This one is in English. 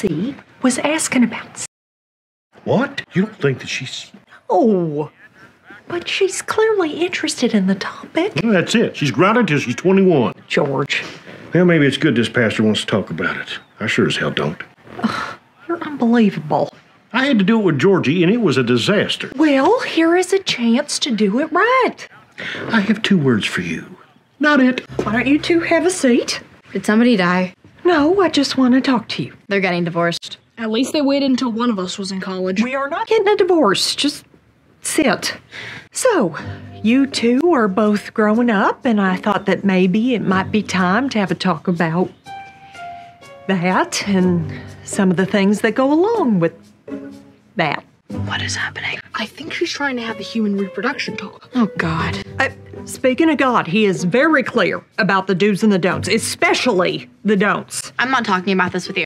Missy was asking about... What? You don't think that she's... Oh, but she's clearly interested in the topic. Well, that's it. She's grounded till she's 21. George. Well, maybe it's good this pastor wants to talk about it. I sure as hell don't. You're unbelievable. I had to do it with Georgie, and it was a disaster. Well, here is a chance to do it right. I have 2 words for you. Not it. Why don't you two have a seat? Did somebody die? No, I just want to talk to you. They're getting divorced. At least they waited until one of us was in college. We are not getting a divorce. Just sit. So, you two are both growing up, and I thought that maybe it might be time to have a talk about that and some of the things that go along with that. What is happening? I think she's trying to have the human reproduction talk. Oh, God. Speaking of God, he is very clear about the do's and the don'ts, especially the don'ts. I'm not talking about this with you.